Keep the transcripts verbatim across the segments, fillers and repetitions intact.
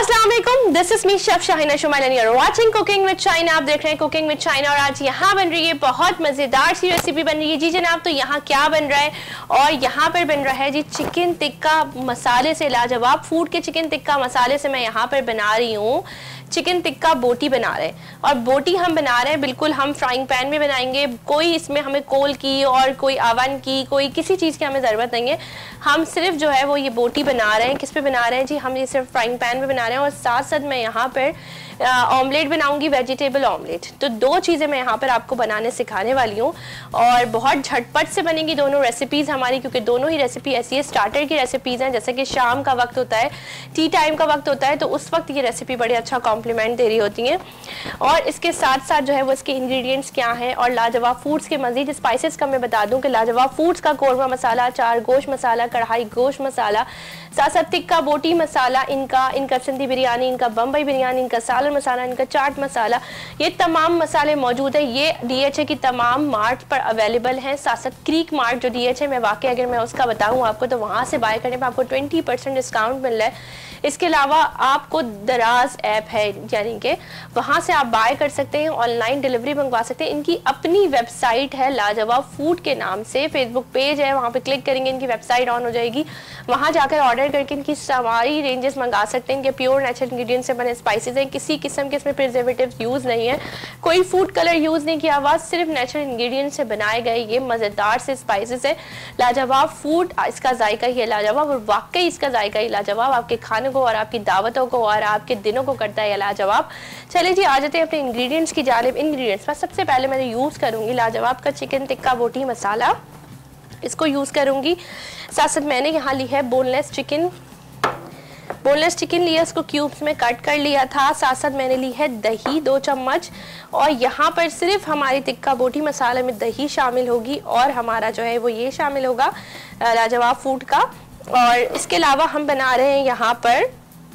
अस्सलाम वालेकुम, this is me chef Shahina Shumail and you are watching cooking with China. आप देख रहे हैं कुकिंग विद चाइना और आज यहाँ बन रही है बहुत मज़ेदार सी रेसिपी बन रही है। जी जनाब, तो यहाँ क्या बन रहा है? और यहाँ पर बन रहा है जी चिकन टिक्का मसाले से, लाजवाब फूड के चिकन टिक्का मसाले से मैं यहाँ पर बना रही हूँ चिकन टिक्का बोटी बना रहे हैं। और बोटी हम बना रहे हैं बिल्कुल हम फ्राइंग पैन में बनाएंगे, कोई इसमें हमें कोल की और कोई अवन की कोई किसी चीज़ की हमें ज़रूरत नहीं है। हम सिर्फ जो है वो ये बोटी बना रहे हैं। किस पे बना रहे हैं जी? हम ये सिर्फ फ्राइंग पैन में बना रहे हैं और साथ साथ मैं यहाँ पर ऑमलेट बनाऊंगी, वेजिटेबल ऑमलेट। तो दो चीज़ें मैं यहाँ पर आपको बनाने सिखाने वाली हूँ और बहुत झटपट से बनेंगी दोनों रेसिपीज़ हमारी, क्योंकि दोनों ही रेसिपी ऐसी है स्टार्टर की रेसिपीज़ हैं। जैसे कि शाम का वक्त होता है, टी टाइम का वक्त होता है, तो उस वक्त ये रेसिपी बड़े अच्छा कॉम्प्लीमेंट दे रही होती हैं। और इसके साथ साथ जो है वो इसके इंग्रेडिएंट्स क्या हैं और लाजवाब फूड्स के मज़ीद स्पाइसेस का मैं बता दूँ कि लाजवाब फूड्स का कौरमा मसाला, चार गोश्त मसाला, कढ़ाई गोश्त मसाला, साथ साथ टिक्का बोटी मसाला, इनका इनका सिंधी बिरयानी, इनका बम्बई बिरयानी, इनका सालन मसाला, इनका चाट मसाला, ये तमाम मसाले मौजूद है। ये डीएचए की तमाम मार्ट पर अवेलेबल हैं। साथ साथ क्रीक मार्ट जो डीएचए में वाकई, अगर मैं उसका बताऊं आपको तो वहाँ से बाय करने पर आपको ट्वेंटी परसेंट डिस्काउंट मिल रहा है। इसके अलावा आपको दराज ऐप है, यानी कि वहाँ से आप बाय कर सकते हैं, ऑनलाइन डिलीवरी मंगवा सकते हैं। इनकी अपनी वेबसाइट है लाजवाब फूड के नाम से, फेसबुक पेज है, वहाँ पे क्लिक करेंगे इनकी वेबसाइट ऑन हो जाएगी। वहाँ जाकर ऑर्डर करके इनकी सारी रेंजेस मंगा सकते हैं। इनके प्योर नेचुरल इंग्रेडिएंट्स से बने स्पाइसेस हैं, किसी किस्म के इसमें प्रिजर्वेटिव्स यूज़ नहीं है, कोई फूड कलर यूज़ नहीं किया हुआ, सिर्फ नेचुरल इंग्रेडिएंट्स से बनाए गए ये मज़ेदार से स्पाइसेस है। लाजवाब फूड, इसका जायका ही है लाजवाब और वाकई इसका जायका ही लाजवाब, आपके खाने को और आपकी दावतों को और आपके दिनों को करता है लाजवाब। चलिए जी आ जाते हैं अपने इंग्रेडिएंट्स की जानिब। इंग्रेडिएंट्स में सबसे पहले मैं यूज़ करूँगी लाजवाब का चिकन टिक्का बोटी मसाला, इसको यूज़ करूँगी। साथ साथ मैंने यहाँ ली है बोनलेस चिकन, बोनलेस चिकन लिया, इसको क्यूब्स में कट कर लिया था। साथ साथ मैंने ली है दही दो चम्मच और यहाँ पर सिर्फ हमारी टिक्का बोटी मसाले में दही शामिल होगी और हमारा जो है वो ये शामिल होगा लाजवाब फूड का। और इसके अलावा हम बना रहे हैं यहाँ पर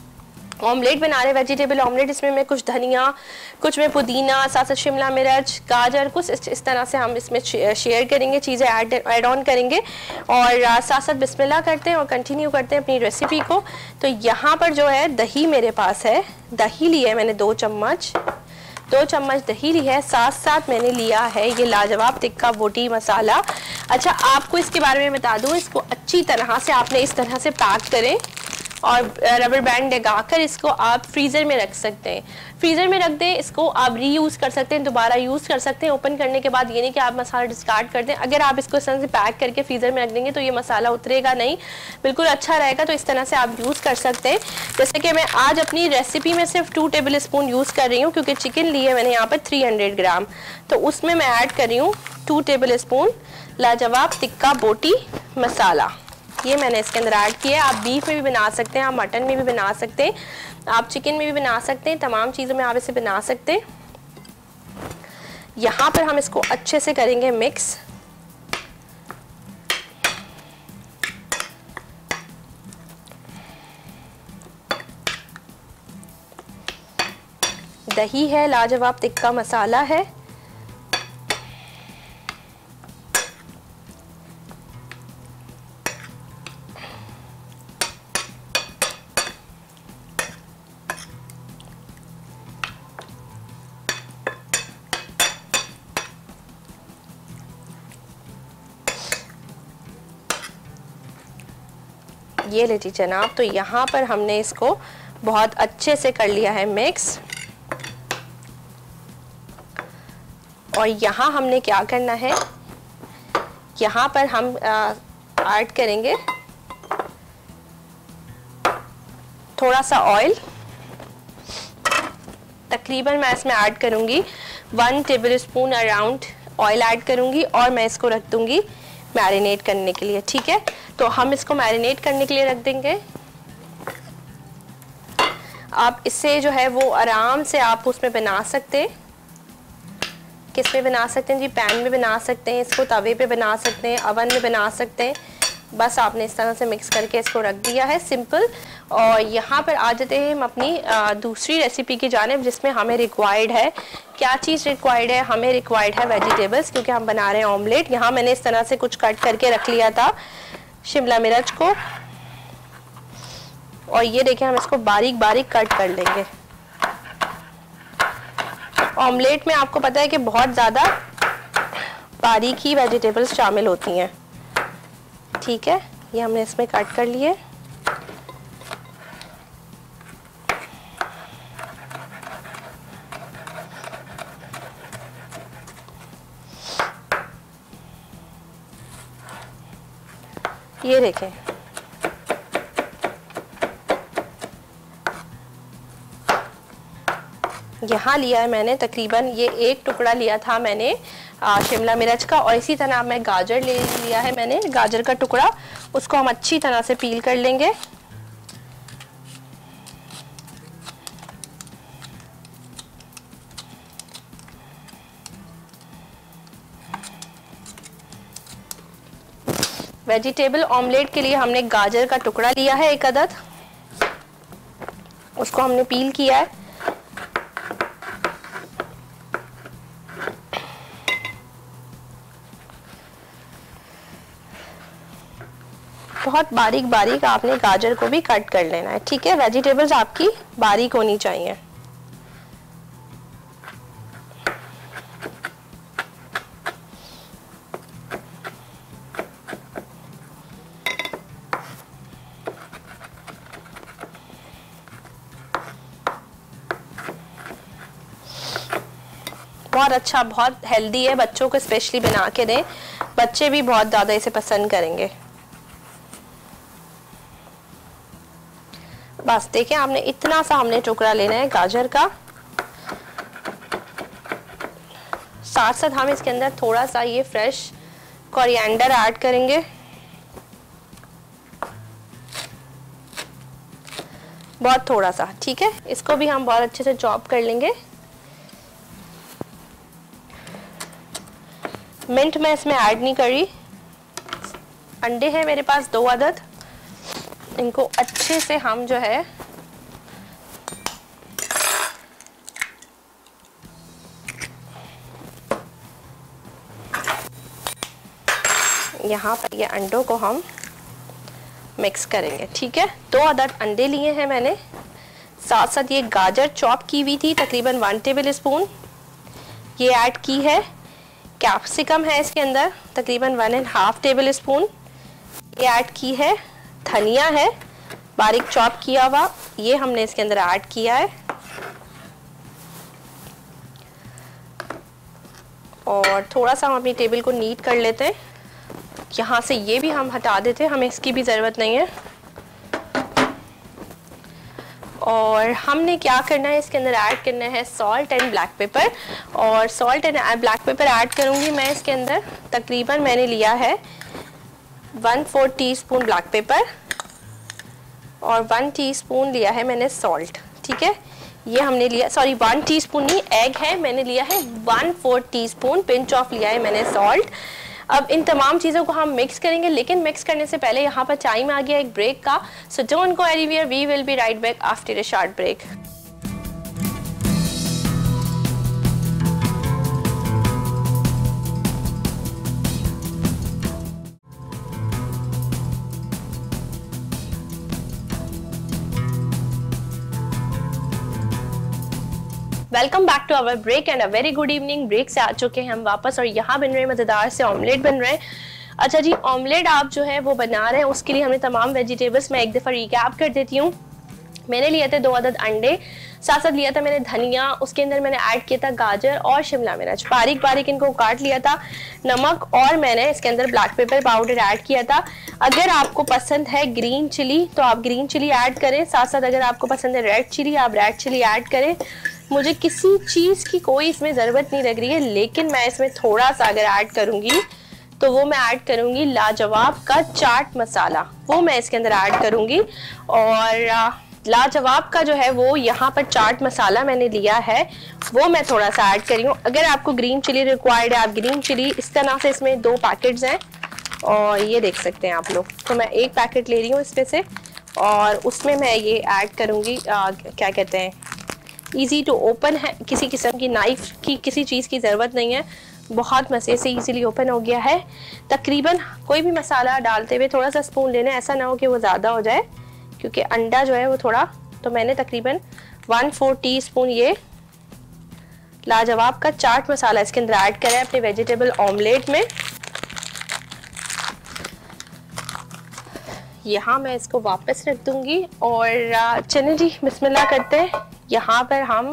ऑमलेट बना रहे हैं, वेजिटेबल ऑमलेट। इसमें मैं कुछ धनिया, कुछ में पुदीना, साथ साथ शिमला मिर्च, गाजर, कुछ इस, इस तरह से हम इसमें शेयर करेंगे, चीज़ें ऐड ऐड ऑन करेंगे और साथ साथ बिस्मिल्लाह करते हैं और कंटिन्यू करते हैं अपनी रेसिपी को। तो यहाँ पर जो है दही मेरे पास है, दही ली है मैंने दो चम्मच दो चम्मच दही ली है। साथ साथ मैंने लिया है ये लाजवाब टिक्का बोटी मसाला। अच्छा, आपको इसके बारे में बता दूँ, इसको अच्छी तरह से आपने इस तरह से पैक करें और रबर बैंड लगाकर इसको आप फ्रीज़र में रख सकते हैं। फ्रीज़र में रख दें, इसको आप रीयूज़ कर सकते हैं, दोबारा यूज़ कर सकते हैं। ओपन करने के बाद ये नहीं कि आप मसाला डिस्कार्ड कर दें। अगर आप इसको इस तरह से पैक करके फ्रीज़र में रख देंगे तो ये मसाला उतरेगा नहीं, बिल्कुल अच्छा रहेगा। तो इस तरह से आप यूज़ कर सकते हैं। जैसे कि मैं आज अपनी रेसिपी में सिर्फ टू टेबल स्पून यूज़ कर रही हूँ, क्योंकि चिकन लिए मैंने यहाँ पर थ्री हंड्रेड ग्राम, तो उसमें मैं ऐड कर रही हूँ टू टेबल स्पून लाजवाब टिक्का बोटी मसाला। ये मैंने इसके अंदर ऐड किया है। आप बीफ में भी बना सकते हैं, आप मटन में भी बना सकते हैं, आप चिकन में भी बना सकते हैं, तमाम चीज़ों में आप इसे बना सकते हैं। यहाँ पर हम इसको अच्छे से करेंगे मिक्स। दही है, लाजवाब टिक्का मसाला है, ये लीजिए जनाब। तो यहाँ पर हमने इसको बहुत अच्छे से कर लिया है मिक्स। और यहाँ हमने क्या करना है, यहाँ पर हम ऐड करेंगे थोड़ा सा ऑयल। तकरीबन मैं इसमें ऐड करूँगी one tablespoon around oil add करूँगी और मैं इसको रख दूँगी मैरिनेट करने के लिए। ठीक है, तो हम इसको मैरिनेट करने के लिए रख देंगे। आप इससे जो है वो आराम से आप उसमें बना सकते हैं। किस में बना सकते हैं जी? पैन में बना सकते हैं, इसको तवे पे बना सकते हैं, अवन में बना सकते हैं। बस आपने इस तरह से मिक्स करके इसको रख दिया है, सिंपल। और यहाँ पर आ जाते हैं हम अपनी आ, दूसरी रेसिपी की जानिब, जिसमें हमें रिक्वायर्ड है, क्या चीज़ रिक्वायर्ड है? हमें रिक्वायर्ड है वेजिटेबल्स, क्योंकि हम बना रहे हैं ऑमलेट। यहाँ मैंने इस तरह से कुछ कट करके रख लिया था शिमला मिर्च को और ये देखिए हम इसको बारीक बारीक कट कर लेंगे। ऑमलेट में आपको पता है कि बहुत ज़्यादा बारीक ही वेजिटेबल्स शामिल होती हैं। ठीक है, ये हमने इसमें कट कर लिए। ये देखें, यहाँ लिया है मैंने तकरीबन ये एक टुकड़ा लिया था मैंने आ, शिमला मिर्च का, और इसी तरह मैं गाजर ले लिया है मैंने, गाजर का टुकड़ा। उसको हम अच्छी तरह से पील कर लेंगे। वेजिटेबल ऑमलेट के लिए हमने गाजर का टुकड़ा लिया है एक अदद, उसको हमने पील किया है। बहुत बारीक बारीक आपने गाजर को भी कट कर लेना है। ठीक है, वेजिटेबल्स आपकी बारीक होनी चाहिए। बहुत अच्छा, बहुत हेल्दी है, बच्चों को स्पेशली बना के दें, बच्चे भी बहुत ज़्यादा इसे पसंद करेंगे। बस देखिए, आपने इतना सा हमने टुकड़ा लेना है गाजर का। साथ साथ हम इसके अंदर थोड़ा सा ये फ्रेश कोरिएंडर ऐड करेंगे, बहुत थोड़ा सा। ठीक है, इसको भी हम बहुत अच्छे से चॉप कर लेंगे। मिंट मैं इसमें ऐड नहीं करी। अंडे हैं मेरे पास दो अदद, इनको अच्छे से हम जो है यहाँ पर ये अंडों को हम मिक्स करेंगे। ठीक है, दो अदद अंडे लिए हैं मैंने, साथ साथ ये गाजर चॉप की हुई थी तकरीबन वन टेबल स्पून ये ऐड की है। कैप्सिकम है इसके अंदर तकरीबन one and half tablespoon ये ऐड की है। धनिया है बारीक चॉप किया हुआ, ये हमने इसके अंदर ऐड किया है। और थोड़ा सा हम अपनी टेबल को नीट कर लेते हैं। यहाँ से ये भी हम हटा देते हैं, हमें इसकी भी ज़रूरत नहीं है। और हमने क्या करना है, इसके अंदर ऐड करना है सॉल्ट एंड ब्लैक पेपर। और salt and black pepper add करूँगी मैं इसके अंदर। तकरीबन मैंने लिया है one fourth teaspoon black pepper और वन टीस्पून लिया है मैंने सॉल्ट। ठीक है, ये हमने लिया, सॉरी वन टीस्पून नहीं, एग है, मैंने लिया है one fourth teaspoon, pinch of लिया है मैंने सॉल्ट। अब इन तमाम चीज़ों को हम मिक्स करेंगे, लेकिन मिक्स करने से पहले यहाँ पर टाइम आ गया एक ब्रेक का। So don't go anywhere, we will be right back after a short break. Welcome back to our break and a very good evening. Break से आ चुके हैं हम वापस और यहाँ बन रहे हैं मज़ेदार से ऑमलेट बन रहे हैं। अच्छा जी, ऑमलेट आप जो है वो बना रहे हैं, उसके लिए हमने तमाम वेजिटेबल्स मैं एक दफ़ा रिकैप कर देती हूँ। मैंने लिए थे दो अदद अंडे, साथ साथ लिया था मैंने धनिया, उसके अंदर मैंने ऐड किया था गाजर और शिमला मिर्च, बारीक बारीक इनको काट लिया था, नमक, और मैंने इसके अंदर ब्लैक पेपर पाउडर ऐड किया था। अगर आपको पसंद है ग्रीन चिली तो आप ग्रीन चिली ऐड करें, साथ साथ अगर आपको पसंद है रेड चिली आप रेड चिली ऐड करें। मुझे किसी चीज़ की कोई इसमें ज़रूरत नहीं लग रही है, लेकिन मैं इसमें थोड़ा सा अगर ऐड करूँगी तो वो मैं ऐड करूँगी लाजवाब का चाट मसाला, वो मैं इसके अंदर ऐड करूँगी। और लाजवाब का जो है वो यहाँ पर चाट मसाला मैंने लिया है, वो मैं थोड़ा सा ऐड कर रही हूँ। अगर आपको ग्रीन चिली रिक्वायर्ड है आप ग्रीन चिली, इस तरह से इसमें दो पैकेट्स हैं और ये देख सकते हैं आप लोग। तो मैं एक पैकेट ले रही हूँ इसमें से और उसमें मैं ये ऐड करूँगी, क्या कहते हैं, इजी टू ओपन है, किसी किस्म की नाइफ की किसी चीज़ की ज़रूरत नहीं है, बहुत मज़े से इजीली ओपन हो गया है। तकरीबन कोई भी मसाला डालते हुए थोड़ा सा स्पून लेना, ऐसा ना हो कि वो ज़्यादा हो जाए, क्योंकि अंडा जो है वो थोड़ा, तो मैंने तकरीबन वन फोर टी स्पून ये लाजवाब का चाट मसाला इसके अंदर ऐड करा है अपने वेजिटेबल ऑमलेट में। यहाँ मैं इसको वापस रख दूंगी और चलिए जी बिस्मिल्लाह करते हैं। यहाँ पर हम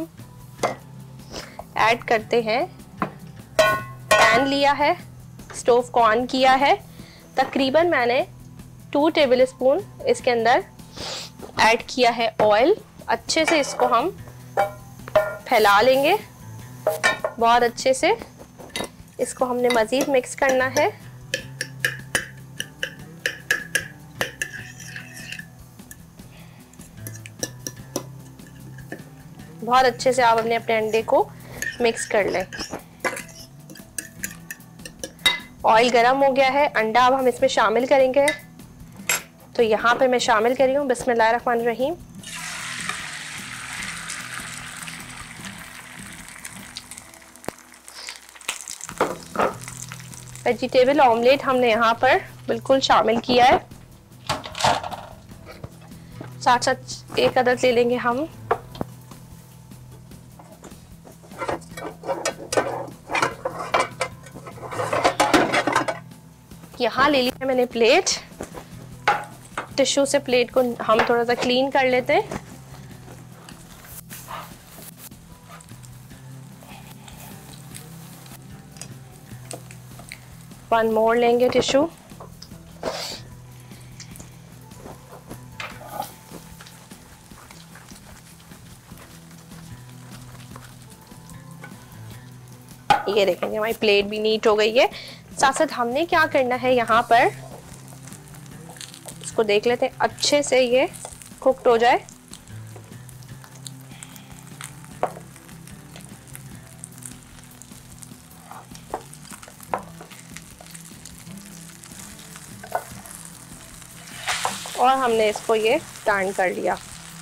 ऐड करते हैं, पैन लिया है, स्टोव को ऑन किया है, तकरीबन मैंने टू टेबल स्पून इसके अंदर ऐड किया है ऑयल। अच्छे से इसको हम फैला लेंगे, बहुत अच्छे से इसको हमने मज़ीद मिक्स करना है। बहुत अच्छे से आप अपने अपने अंडे को मिक्स कर लें। ऑयल गरम हो गया है, अंडा अब हम इसमें शामिल करेंगे। तो यहाँ पे मैं शामिल कर रही हूँ बिस्मिल्लाहिर्रहमानिर्रहीम। वेजिटेबल ऑमलेट हमने यहाँ पर बिल्कुल शामिल किया है। साथ साथ एक अदद ले लेंगे हम यहाँ ले लिया मैंने प्लेट। टिश्यू से प्लेट को हम थोड़ा सा क्लीन कर लेते हैं। वन मोर लेंगे टिश्यू। ये देखेंगे हमारी प्लेट भी नीट हो गई है। साथ साथ हमने क्या करना है, यहाँ पर इसको देख लेते हैं अच्छे से ये कुक्ड हो जाए। और हमने इसको ये टर्न कर लिया।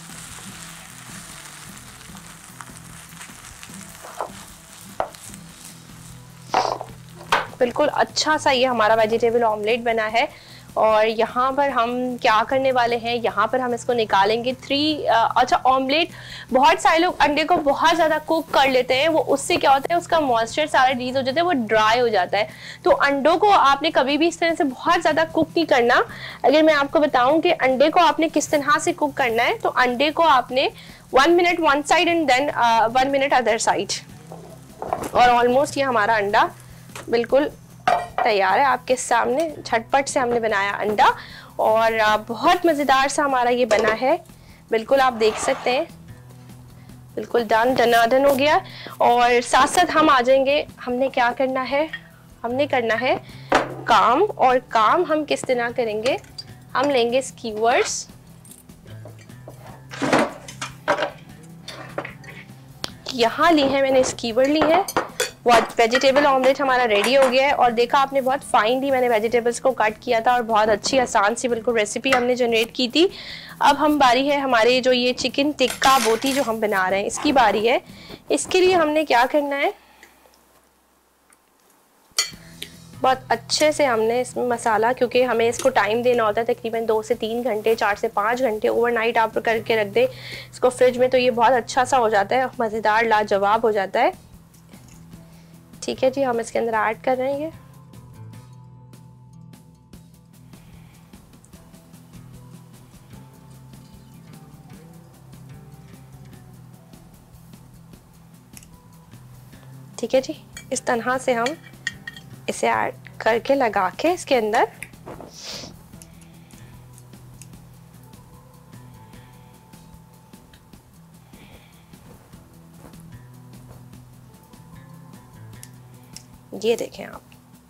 बिल्कुल अच्छा सा ये हमारा वेजिटेबल ऑमलेट बना है। और यहाँ पर हम क्या करने वाले हैं, यहाँ पर हम इसको निकालेंगे थ्री अच्छा ऑमलेट। बहुत सारे लोग अंडे को बहुत ज़्यादा कुक कर लेते हैं, वो उससे क्या होता है उसका मॉइस्चर सारा रिलीज हो जाता है, वो ड्राई हो जाता है। तो अंडों को आपने कभी भी इस तरह से बहुत ज़्यादा कुक नहीं करना। अगर मैं आपको बताऊँ कि अंडे को आपने किस तरह से कुक करना है, तो अंडे को आपने one minute one side and then one minute other side. और ऑलमोस्ट ये हमारा अंडा बिल्कुल तैयार है आपके सामने। झटपट से हमने बनाया अंडा और बहुत मज़ेदार सा हमारा ये बना है। बिल्कुल आप देख सकते हैं, बिल्कुल डन दनादन हो गया। और साथ साथ हम आ जाएंगे, हमने क्या करना है, हमने करना है काम। और काम हम किस तरह करेंगे, हम लेंगे स्कीवर्स। यहाँ ली है मैंने स्कीवर ली है। वेजिटेबल ऑमलेट हमारा रेडी हो गया है। और देखा आपने बहुत फाइनली मैंने वेजिटेबल्स को कट किया था और बहुत अच्छी आसान सी बिल्कुल रेसिपी हमने जनरेट की थी। अब हम बारी है हमारे जो ये चिकन टिक्का बोटी जो हम बना रहे हैं, इसकी बारी है। इसके लिए हमने क्या करना है, बहुत अच्छे से हमने इसमें मसाला, क्योंकि हमें इसको टाइम देना होता है तकरीबन दो से तीन घंटे, चार से पाँच घंटे ओवरनाइट आप करके रख दें इसको फ्रिज में, तो ये बहुत अच्छा सा हो जाता है, मज़ेदार लाजवाब हो जाता है। ठीक है जी, हम इसके अंदर ऐड कर रहे हैं ये ठीक है जी। इस तरह से हम इसे ऐड करके लगा के इसके अंदर ये देखें आप,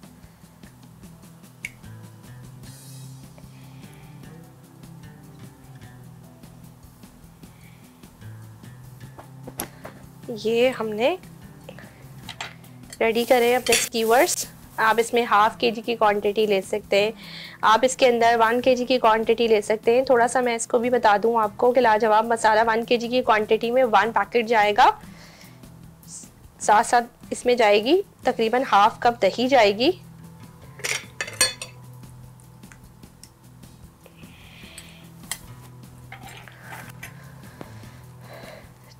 ये हमने रेडी करे अपने स्कीवर्स। आप इसमें हाफ के जी की क्वांटिटी ले सकते हैं, आप इसके अंदर वन के जी की क्वांटिटी ले सकते हैं। थोड़ा सा मैं इसको भी बता दूं आपको कि लाजवाब मसाला वन के जी की क्वांटिटी में वन पैकेट जाएगा। साथ साथ इसमें जाएगी तकरीबन हाफ कप दही जाएगी,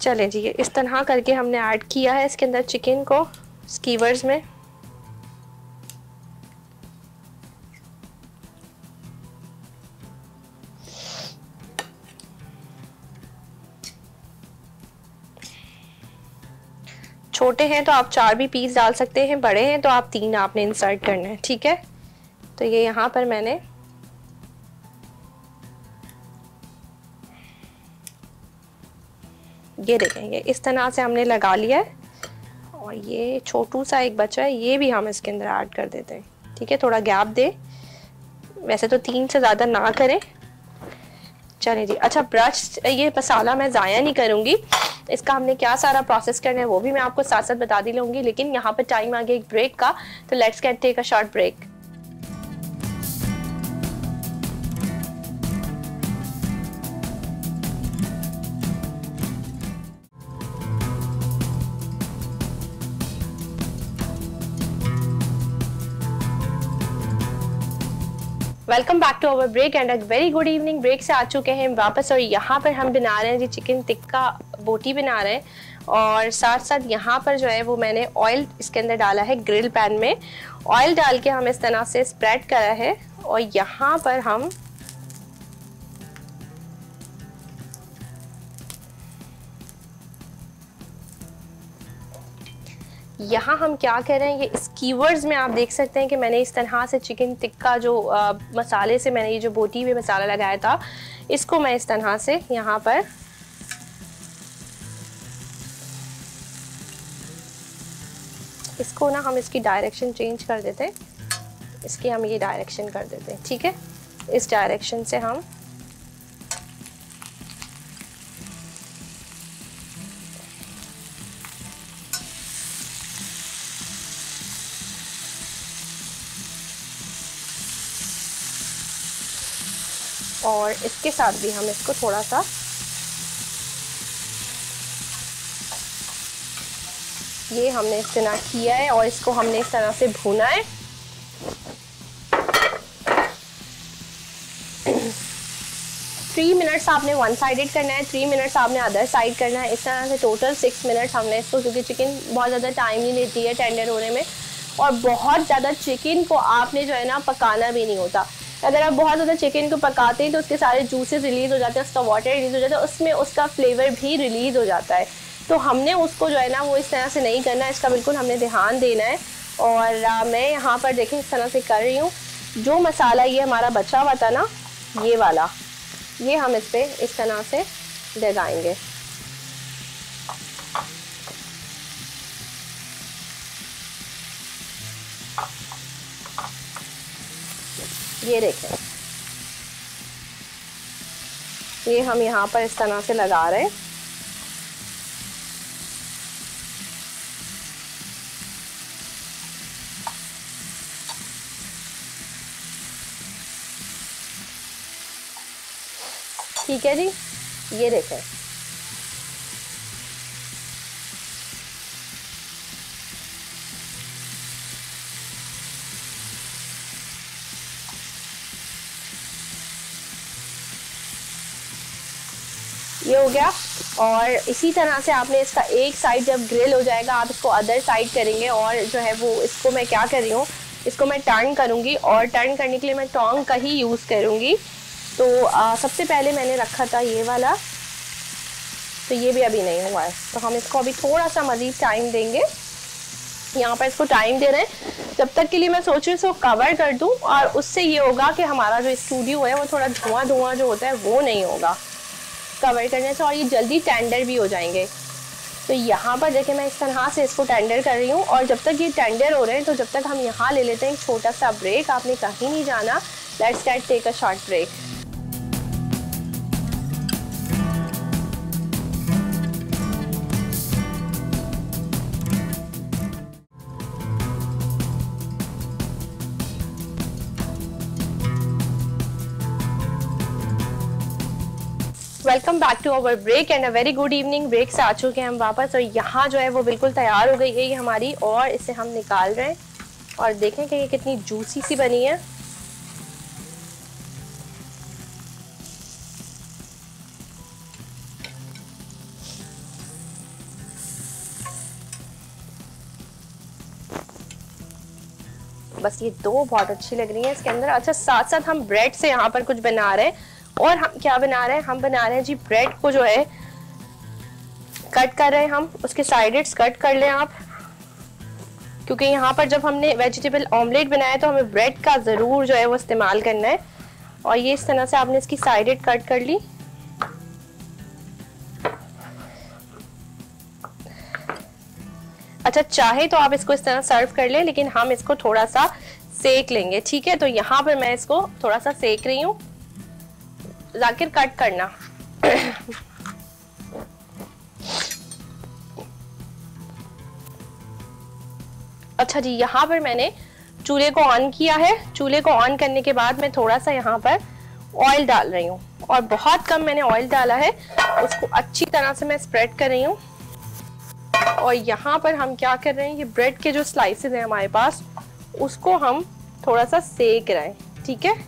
चलें जी, इस तरह करके हमने ऐड किया है इसके अंदर चिकन को स्कीवर्स में। छोटे हैं तो आप चार भी पीस डाल सकते हैं, बड़े हैं तो आप तीन आपने इंसर्ट करना है, ठीक है। तो ये यहाँ पर मैंने ये देखेंगे इस तरह से हमने लगा लिया है। और ये छोटू सा एक बचा है, ये भी हम इसके अंदर ऐड कर देते हैं, ठीक है। थोड़ा गैप दे, वैसे तो तीन से ज़्यादा ना करें। चलिए जी, अच्छा ब्रश, ये मसाला मैं ज़ाया नहीं करूँगी, इसका हमने क्या सारा प्रोसेस करना है वो भी मैं आपको साथ साथ बता दी लूँगी। लेकिन यहाँ पर टाइम आ गया एक ब्रेक का, तो let's get take a short break. Welcome back to our break and a very good evening. Break से आ चुके हैं वापस और यहाँ पर हम बना रहे हैं जी चिकन टिक्का बोटी बना रहे हैं। और साथ साथ यहाँ पर जो है वो मैंने ऑयल इसके अंदर डाला है, ग्रिल पैन में ऑयल डाल के हम इस तरह से स्प्रेड करा है। और यहाँ पर हम यहाँ हम क्या कर रहे हैं, ये स्कीवर्स में आप देख सकते हैं कि मैंने इस तरह से चिकन टिक्का जो आ, मसाले से मैंने ये जो बोटी में मसाला लगाया था, इसको मैं इस तरह से यहाँ पर इसको ना हम इसकी डायरेक्शन चेंज कर देते हैं, इसकी हम ये डायरेक्शन कर देते हैं, ठीक है। इस डायरेक्शन से हम और इसके साथ भी हम इसको थोड़ा सा ये हमने इस तरह किया है और इसको हमने इस तरह से भूना है। थ्री मिनट्स आपने वन साइडेड करना है, थ्री मिनट्स आपने अदर साइड करना है। इस तरह से टोटल सिक्स मिनट्स हमने इसको, क्योंकि चिकन बहुत ज़्यादा टाइम नहीं लेती है टेंडर होने में और बहुत ज़्यादा चिकन को आपने जो है ना पकाना भी नहीं होता। अगर आप बहुत ज़्यादा चिकन को पकाते हैं तो उसके सारे जूसेस रिलीज़ हो जाते हैं, उसका वाटर रिलीज़ हो जाता है, उसमें उसका फ्लेवर भी रिलीज़ हो जाता है। तो हमने उसको जो है ना वो इस तरह से नहीं करना है, इसका बिल्कुल हमने ध्यान देना है। और आ, मैं यहाँ पर देखें इस तरह से कर रही हूँ। जो मसाला ये हमारा बचा हुआ था ना, ये वाला, ये हम इस पर इस तरह से लगाएंगे। ये देखें, ये हम यहाँ पर इस तरह से लगा रहे हैं। ठीक है जी, ये देखें। ये हो गया। और इसी तरह से आपने इसका एक साइड जब ग्रिल हो जाएगा आप इसको अदर साइड करेंगे। और जो है वो इसको मैं क्या कर रही हूँ, इसको मैं टर्न करूँगी और टर्न करने के लिए मैं टोंग का ही यूज़ करूँगी। तो आ, सबसे पहले मैंने रखा था ये वाला, तो ये भी अभी नहीं हुआ है, तो हम इसको अभी थोड़ा सा मज़ीद टाइम देंगे। यहाँ पर इसको टाइम दे रहे हैं, जब तक के लिए मैं सोच रही हूँ इसको कवर कर दूँ और उससे ये होगा कि हमारा जो स्टूडियो है वो थोड़ा धुआं धुआं जो होता है वो नहीं होगा कवर करने से, और ये जल्दी टेंडर भी हो जाएंगे। तो यहाँ पर देखिए मैं इस तरह से इसको टेंडर कर रही हूँ। और जब तक ये टेंडर हो रहे हैं तो जब तक हम यहाँ ले लेते हैं एक छोटा सा ब्रेक। आपने कहीं नहीं जाना, let's get take a short break. Welcome back to our break and a very good evening. Break से आ चुके हैं हम वापस और यहाँ जो है वो बिल्कुल तैयार हो गई है ये हमारी, और इसे हम निकाल रहे हैं और देखें कि ये कितनी जूसी सी बनी है। बस ये दो बहुत अच्छी लग रही है इसके अंदर। अच्छा, साथ साथ हम ब्रेड से यहाँ पर कुछ बना रहे हैं। और हम क्या बना रहे हैं, हम बना रहे हैं जी ब्रेड को जो है कट कर रहे हैं हम, उसके साइड्स कट कर लें आप, क्योंकि यहाँ पर जब हमने वेजिटेबल ऑमलेट बनाया तो हमें ब्रेड का ज़रूर जो है वो इस्तेमाल करना है। और ये इस तरह से आपने इसकी साइडेड कट कर ली। अच्छा, चाहे तो आप इसको इस तरह सर्व कर ले, लेकिन हम इसको थोड़ा सा सेक लेंगे, ठीक है। तो यहाँ पर मैं इसको थोड़ा सा सेक रही हूँ। जाकिर कट करना। अच्छा जी, यहाँ पर मैंने चूल्हे को ऑन किया है। चूल्हे को ऑन करने के बाद मैं थोड़ा सा यहाँ पर ऑयल डाल रही हूँ, और बहुत कम मैंने ऑयल डाला है। उसको अच्छी तरह से मैं स्प्रेड कर रही हूँ। और यहाँ पर हम क्या कर रहे हैं, ये ब्रेड के जो स्लाइसेस हैं हमारे पास, उसको हम थोड़ा सा सेक रहे हैं, ठीक है।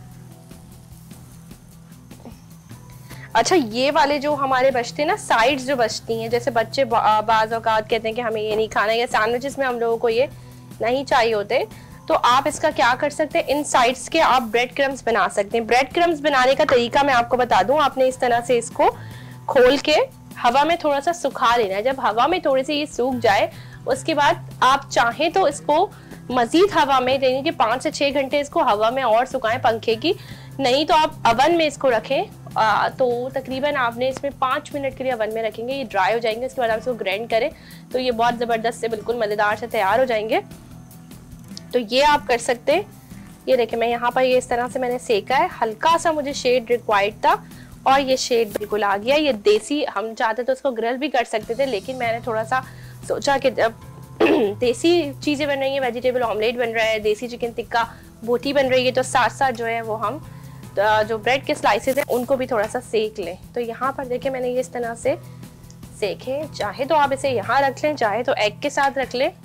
अच्छा, ये वाले जो हमारे बचते हैं ना, साइड्स जो बचती हैं, जैसे बच्चे बाज़ औक़ात कहते हैं कि हमें ये नहीं खाना, या सैंडविचेस में हम लोगों को ये नहीं चाहिए होते, तो आप इसका क्या कर सकते हैं, इन साइड्स के आप ब्रेड क्रम्स बना सकते हैं। ब्रेड क्रम्स बनाने का तरीका मैं आपको बता दूं। आपने इस तरह से इसको खोल के हवा में थोड़ा सा सुखा लेना है। जब हवा में थोड़ी सी ये सूख जाए, उसके बाद आप चाहें तो इसको मजीद हवा में, यानी कि पाँच से छः घंटे इसको हवा में और सुखाएं पंखे की, नहीं तो आप अवन में इसको रखें। आ, तो तकरीबन आपने इसमें पाँच मिनट के लिए अवन में रखेंगे, ये ड्राई हो जाएंगे। इसके बाद आप इसको ग्राइंड करें तो ये बहुत ज़बरदस्त से बिल्कुल मज़ेदार से तैयार हो जाएंगे। तो ये आप कर सकते हैं। ये देखिए, मैं यहाँ पर ये इस तरह से मैंने सेका है। हल्का सा मुझे शेड रिक्वायर्ड था और ये शेड बिल्कुल आ गया। ये देसी, हम चाहते तो इसको ग्रिल भी कर सकते थे, लेकिन मैंने थोड़ा सा सोचा कि जब देसी चीज़ें बन रही हैं, वेजिटेबल ऑमलेट बन रहा है, देसी चिकन टिक्का बोटी बन रही है, तो साथ साथ जो है वो हम जो ब्रेड के स्लाइसेस हैं उनको भी थोड़ा सा सेक लें। तो यहाँ पर देखिए मैंने ये इस तरह से सेके। चाहे तो आप इसे यहाँ रख लें, चाहे तो एग के साथ रख लें।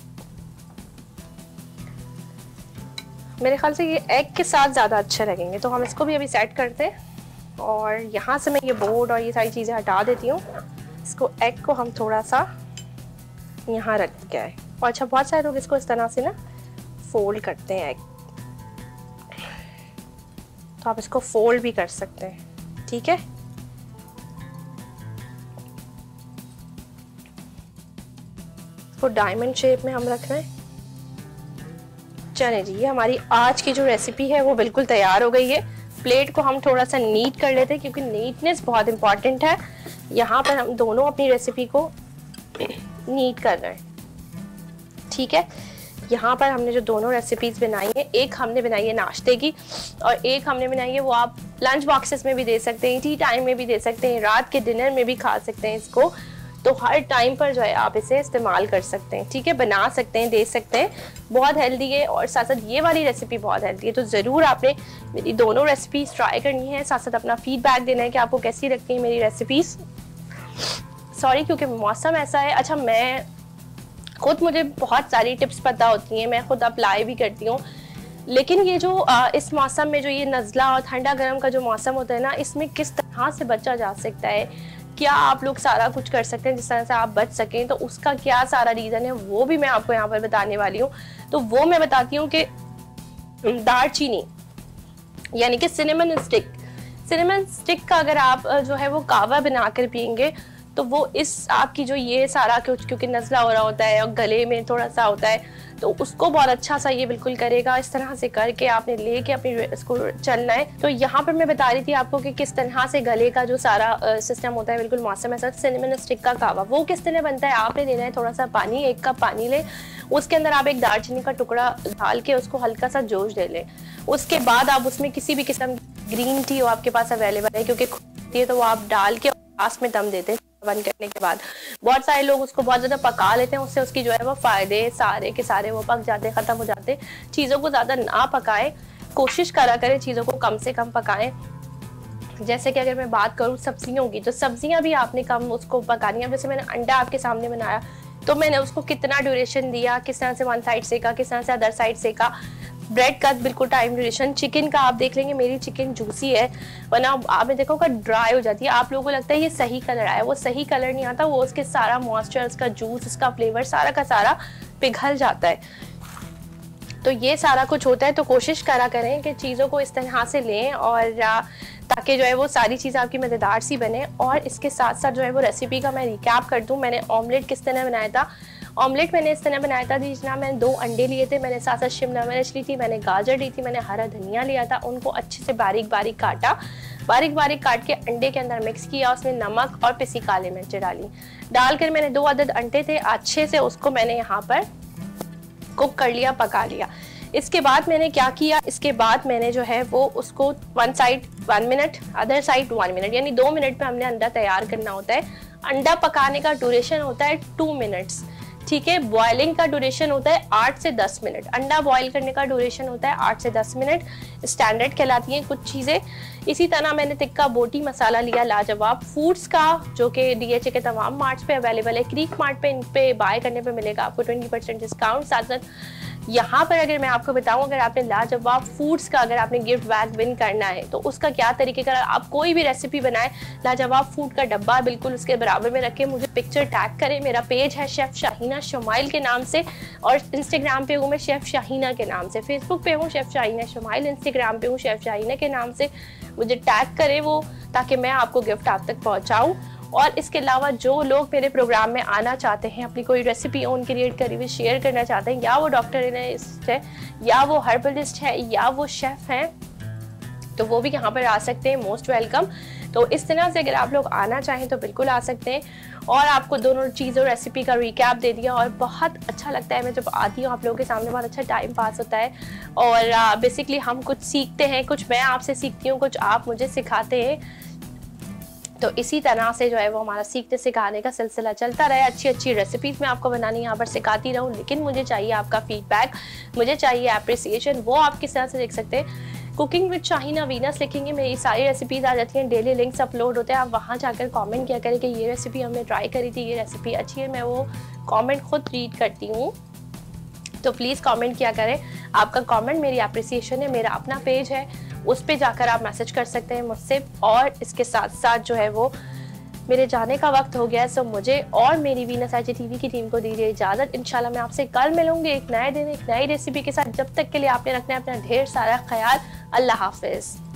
मेरे ख्याल से ये एग के साथ ज़्यादा अच्छे लगेंगे, तो हम इसको भी अभी सेट करते हैं। और यहाँ से मैं ये बोर्ड और ये सारी चीज़ें हटा देती हूँ। इसको एग को हम थोड़ा सा यहाँ रख के आए। और अच्छा, बहुत सारे लोग इसको इस तरह से ना फोल्ड करते हैं एग, तो आप इसको फोल्ड भी कर सकते हैं, ठीक है। इसको डायमंड शेप में हम रख रहे हैं। चलिए जी, ये हमारी आज की जो रेसिपी है वो बिल्कुल तैयार हो गई है। प्लेट को हम थोड़ा सा नीट कर लेते हैं, क्योंकि नीटनेस बहुत इंपॉर्टेंट है। यहाँ पर हम दोनों अपनी रेसिपी को नीट कर रहे हैं, ठीक है। यहाँ पर हमने जो दोनों रेसिपीज बनाई है, एक हमने बनाई है नाश्ते की और एक हमने बनाई है वो आप लंच बॉक्सेस में भी दे सकते हैं, टी टाइम में भी दे सकते हैं, रात के डिनर में भी खा सकते हैं इसको। तो हर टाइम पर जो है आप इसे इस्तेमाल कर सकते हैं, ठीक है, बना सकते हैं, दे सकते हैं। बहुत हेल्दी है और साथ साथ ये वाली रेसिपी बहुत हेल्दी है। तो ज़रूर आपने मेरी दोनों रेसिपीज़ ट्राई करनी है, साथ साथ अपना फीडबैक देना है कि आपको कैसी लगती है मेरी रेसिपीज़। सॉरी, क्योंकि मौसम ऐसा है। अच्छा, मैं खुद, मुझे बहुत सारी टिप्स पता होती हैं, मैं खुद अप्लाई भी करती हूँ, लेकिन ये जो आ, इस मौसम में जो ये नज़ला और ठंडा गर्म का जो मौसम होता है ना, इसमें किस तरह से बचा जा सकता है, क्या आप लोग सारा कुछ कर सकते हैं जिस तरह से आप बच सकें, तो उसका क्या सारा रीज़न है वो भी मैं आपको यहाँ पर बताने वाली हूँ। तो वो मैं बताती हूँ कि दालचीनी यानी कि सिनेमन स्टिक, सिनेमन स्टिक का अगर आप जो है वो कावा बनाकर पियेंगे तो वो इस आपकी जो ये सारा कुछ, क्योंकि नज़ला हो रहा होता है और गले में थोड़ा सा होता है, तो उसको बहुत अच्छा सा ये बिल्कुल करेगा। इस तरह से करके आपने लेके अपनी इसको चलना है। तो यहाँ पर मैं बता रही थी आपको कि किस तरह से गले का जो सारा सिस्टम होता है बिल्कुल मौसम ऐसा। सिनेमन स्टिक का कावा वो किस तरह बनता है, आपने लेना है थोड़ा सा पानी, एक कप पानी ले, उसके अंदर आप एक दालचीनी का टुकड़ा डाल के उसको हल्का सा जोश दे लें। उसके बाद आप उसमें किसी भी किस्म ग्रीन टी हो आपके पास अवेलेबल है, क्योंकि खुलती है तो वो आप डाल के लास्ट में दम देते हैं बंद करने के बाद। बहुत सारे लोग उसको बहुत ज़्यादा पका लेते हैं, उससे उसकी जो है वो फ़ायदे सारे के सारे वो पक जाते, ख़त्म हो जाते। चीज़ों को ज़्यादा ना पकाएं, कोशिश करा करें चीज़ों को कम से कम पकाएं। जैसे कि अगर मैं बात करूँ सब्जियों की, तो सब्जियां भी आपने कम उसको पकानी है। जैसे मैंने अंडा आपके सामने बनाया तो मैंने उसको कितना ड्यूरेशन दिया, किस तरह से वन साइड सेका, किस तरह से अदर साइड सेका। ब्रेड का बिल्कुल टाइम ड्यूरेशन। चिकन का आप देख लेंगे, मेरी चिकन जूसी है, वरना आपने देखो का ड्राई हो जाती है। आप लोगों को लगता है ये सही कलर आया, वो सही कलर नहीं आता, वो उसके सारा मॉइस्चर, उसका जूस, उसका फ्लेवर सारा का सारा पिघल जाता है। तो ये सारा कुछ होता है। तो कोशिश करा करें कि चीज़ों को इस तरह से लें और ताकि जो है वो सारी चीज़ें आपकी मज़ेदार सी बने। और इसके साथ साथ जो है वो रेसिपी का मैं रिकैप कर दूं। मैंने ऑमलेट किस तरह बनाया था। ऑमलेट मैंने इस तरह बनाया था जी जनाब, मैंने दो अंडे लिए थे, मैंने साथ साथ शिमला मिर्च ली थी, मैंने गाजर ली थी, मैंने हरा धनिया लिया था, उनको अच्छे से बारीक बारीक काटा, बारीक बारीक काट के अंडे के अंदर मिक्स किया, उसमें नमक और पिसी काली मिर्च डाली, डालकर मैंने दो अदद अंडे थे अच्छे से उसको मैंने यहाँ पर कुक कर लिया, पका लिया। इसके बाद मैंने क्या किया, इसके बाद मैंने जो है वो उसको one side one minute, other side one minute, यानी दो मिनट में हमने अंडा तैयार करना होता है। अंडा पकाने का ड्यूरेशन होता है टू मिनट्स, ठीक है। बॉइलिंग का ड्यूरेशन होता है आठ से दस मिनट। अंडा बॉईल करने का ड्यूरेशन होता है आठ से दस मिनट, स्टैंडर्ड कहलाती हैं कुछ चीज़ें। इसी तरह मैंने टिक्का बोटी मसाला लिया लाजवाब फूड्स का, जो कि डीएचए के तमाम मार्ट्स पे अवेलेबल है। क्रीक मार्ट पे इन पे बाय करने पे मिलेगा आपको ट्वेंटी परसेंट डिस्काउंट। साथ साथ यहाँ पर अगर मैं आपको बताऊँ, अगर आपने लाजवाब फूड्स का अगर आपने गिफ्ट बैग विन करना है तो उसका क्या तरीके का, आप कोई भी रेसिपी बनाएं, लाजवाब फूड का डब्बा बिल्कुल उसके बराबर में रखें, मुझे पिक्चर टैग करें। मेरा पेज है शेफ शाहीना शमाइल के नाम से, और इंस्टाग्राम पे हूँ मैं शेफ शाहीना के नाम से, फेसबुक पे हूँ शेफ शाहीना शमाइल, इंस्टाग्राम पे हूँ शेफ शाहीना के नाम से, मुझे टैग करें वो, ताकि मैं आपको गिफ्ट आप तक पहुँचाऊँ। और इसके अलावा जो लोग मेरे प्रोग्राम में आना चाहते हैं, अपनी कोई रेसिपी ओन क्रिएट करी हुई शेयर करना चाहते हैं, या वो डॉक्टरिस्ट है, या वो हर्बलिस्ट है, या वो शेफ़ हैं, तो वो भी यहाँ पर आ सकते हैं, मोस्ट वेलकम। तो इस तरह से अगर आप लोग आना चाहें तो बिल्कुल आ सकते हैं। और आपको दोनों चीज़ों रेसिपी का रिकैप दे दिया, और बहुत अच्छा लगता है मैं जब आती हूँ आप लोगों के सामने, बहुत अच्छा टाइम पास होता है। और बेसिकली हम कुछ सीखते हैं, कुछ मैं आपसे सीखती हूँ, कुछ आप मुझे सिखाते हैं। तो इसी तरह से जो है वो हमारा सीखते सिखाने का सिलसिला चलता रहे। अच्छी अच्छी रेसिपीज़ मैं आपको बनानी यहाँ पर सिखाती रहूँ, लेकिन मुझे चाहिए आपका फीडबैक, मुझे चाहिए अप्रिसिएशन। वो आप किस तरह से देख सकते हैं, कुकिंग विद शाहीना वीनस लिखेंगे, मेरी सारी रेसिपीज़ आ जाती हैं, डेली लिंक्स अपलोड होते हैं। आप वहाँ जाकर कमेंट किया करें कि ये रेसिपी हमने ट्राई करी थी, ये रेसिपी अच्छी है, मैं वो कमेंट खुद रीड करती हूँ। तो प्लीज़ कमेंट किया करें, आपका कमेंट मेरी अप्रिसिएशन है। मेरा अपना पेज है, उस पे जाकर आप मैसेज कर सकते हैं मुझसे। और इसके साथ साथ जो है वो मेरे जाने का वक्त हो गया है, सो मुझे और मेरी वीनस आई जी टीवी की टीम को दीजिए इजाज़त। इंशाल्लाह मैं आपसे कल मिलूंगी एक नए दिन एक नई रेसिपी के साथ। जब तक के लिए आपने रखना है अपना ढेर सारा ख्याल। अल्लाह हाफिज़।